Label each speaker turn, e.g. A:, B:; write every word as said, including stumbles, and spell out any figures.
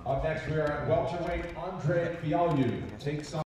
A: Up next, we are at welterweight. Andre Fialho takes on